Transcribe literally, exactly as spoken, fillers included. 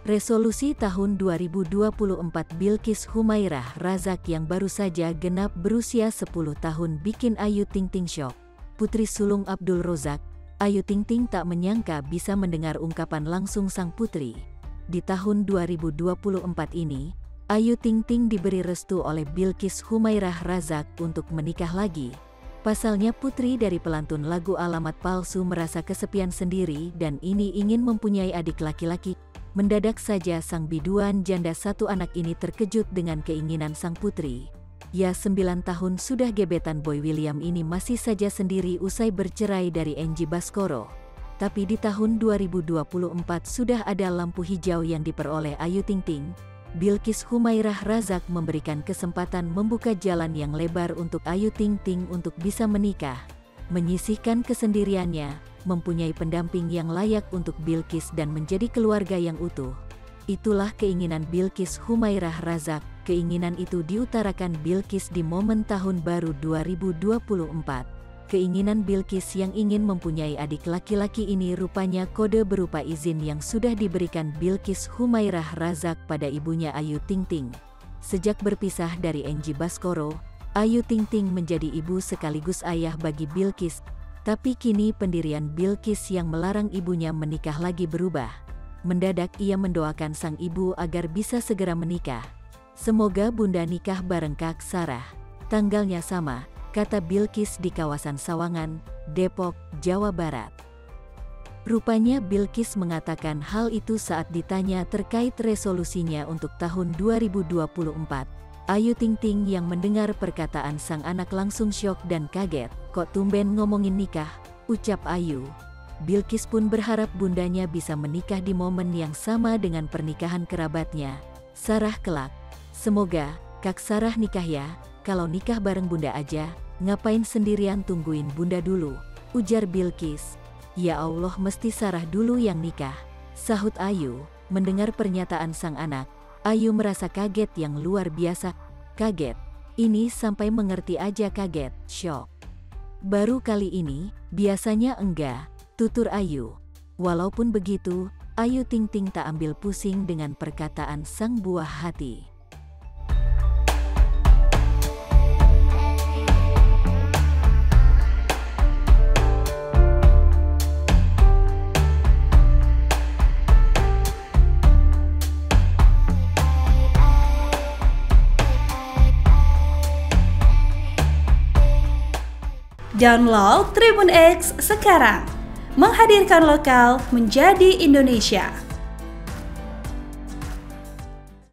Resolusi tahun dua ribu dua puluh empat Bilqis Humairah Razak yang baru saja genap berusia sepuluh tahun bikin Ayu Ting Ting syok. Putri sulung Abdul Rozak, Ayu Ting Ting tak menyangka bisa mendengar ungkapan langsung sang putri. Di tahun dua ribu dua puluh empat ini, Ayu Ting Ting diberi restu oleh Bilqis Humairah Razak untuk menikah lagi. Pasalnya putri dari pelantun lagu Alamat Palsu merasa kesepian sendiri dan ini ingin mempunyai adik laki-laki. Mendadak saja sang biduan janda satu anak ini terkejut dengan keinginan sang putri. Ya sembilan tahun sudah gebetan Boy William ini masih saja sendiri usai bercerai dari Angie Baskoro. Tapi di tahun dua ribu dua puluh empat sudah ada lampu hijau yang diperoleh Ayu Ting Ting. Bilqis Humairah Razak memberikan kesempatan membuka jalan yang lebar untuk Ayu Ting Ting untuk bisa menikah, menyisihkan kesendiriannya, mempunyai pendamping yang layak untuk Bilqis dan menjadi keluarga yang utuh. Itulah keinginan Bilqis Humairah Razak. Keinginan itu diutarakan Bilqis di momen tahun baru dua ribu dua puluh empat. Keinginan Bilqis yang ingin mempunyai adik laki-laki ini rupanya kode berupa izin yang sudah diberikan Bilqis Humairah Razak pada ibunya Ayu Ting Ting. Sejak berpisah dari Angie Baskoro, Ayu Ting Ting menjadi ibu sekaligus ayah bagi Bilqis. Tapi kini pendirian Bilqis yang melarang ibunya menikah lagi berubah. Mendadak ia mendoakan sang ibu agar bisa segera menikah. Semoga bunda nikah bareng Kak Sarah. Tanggalnya sama, kata Bilqis di kawasan Sawangan, Depok, Jawa Barat. Rupanya Bilqis mengatakan hal itu saat ditanya terkait resolusinya untuk tahun dua ribu dua puluh empat. Ayu Ting Ting yang mendengar perkataan sang anak langsung syok dan kaget. Kok tumben ngomongin nikah, ucap Ayu. Bilqis pun berharap bundanya bisa menikah di momen yang sama dengan pernikahan kerabatnya, Sarah kelak. Semoga, Kak Sarah nikah ya, kalau nikah bareng bunda aja, ngapain sendirian tungguin bunda dulu, ujar Bilqis. Ya Allah mesti Sarah dulu yang nikah, sahut Ayu. Mendengar pernyataan sang anak, Ayu merasa kaget yang luar biasa. Kaget, ini sampai mengerti aja kaget, syok. Baru kali ini, biasanya enggak, tutur Ayu. Walaupun begitu, Ayu Ting Ting tak ambil pusing dengan perkataan sang buah hati. Download Tribun X sekarang, menghadirkan lokal menjadi Indonesia.